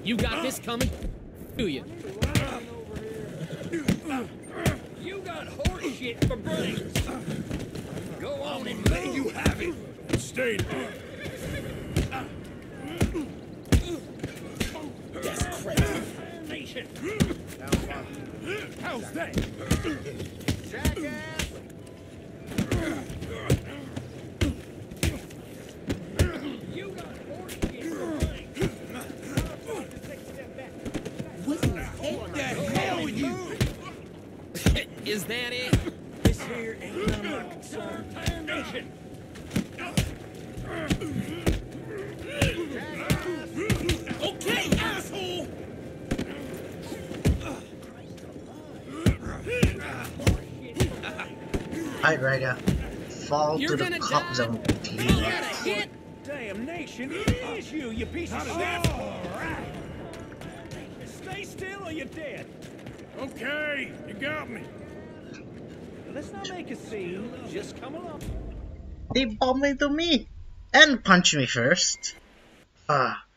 You got this coming, do you? You got horse shit for brains. Go on and let you have it. Stay there. That's crazy. Nation. How's that? Jackass. You got horse shit for brains. What The hell are you? is that it? This here ain't none of my concern. Nation. Okay, asshole! Alright, Ryder. Fall You're to the gonna cop die. zone, You please. got a hit? Damnation, it is you, you piece of shit. Alright. Stay still or you're dead. Okay, you got me. Let's not make a scene. Just come along. They bumped into me and punched me first. Ah.